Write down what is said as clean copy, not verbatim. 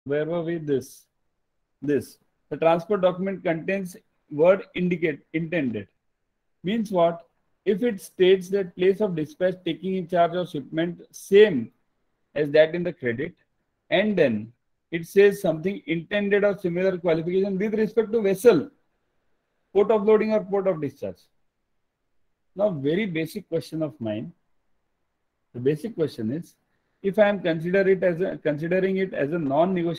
where were we? This. The transport document contains word indicate intended. Means what? If it states that place of dispatch taking in charge of shipment same as that in the credit, and then it says something intended or similar qualification with respect to vessel, port of loading or port of discharge. Now, very basic question of mine. The basic question is, if I am considering it as a non-negotiable